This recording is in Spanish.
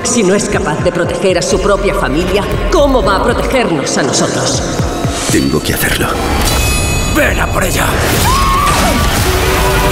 Si no es capaz de proteger a su propia familia, ¿cómo va a protegernos a nosotros? Tengo que hacerlo. ¡Ven a por ella!